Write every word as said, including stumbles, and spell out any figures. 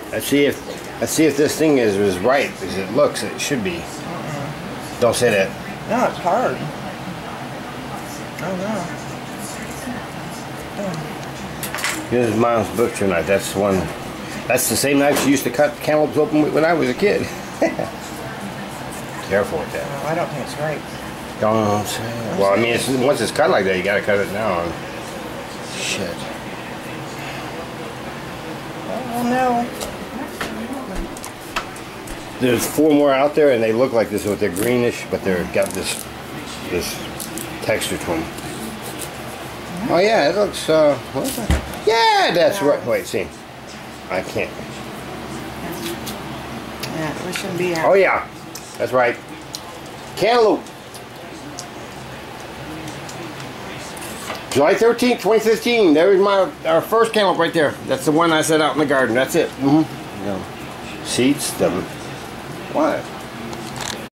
Let's see if let's see if this thing is is right because it looks it should be. Mm-mm. Don't say that. No, it's hard. Oh no. Oh. This is Mom's butcher knife. That's the one. That's the same knife she used to cut cantaloupes open with when I was a kid. Careful with that. Oh, I don't think it's right. Don't say it. Well, I mean, it's, once it's cut like that, you gotta cut it down. Shit. Oh no. There's four more out there, and they look like this with their greenish, but they're got this this texture to them. Oh yeah, it looks. Uh, what is that? Yeah, that's right. Wait, see, I can't. Yeah, we shouldn't be out. Oh yeah, that's right. Cantaloupe. July thirteenth, twenty fifteen. There's my our first cantaloupe right there. That's the one I set out in the garden. That's it. Mm-hmm. Yeah. Seeds. Them. What?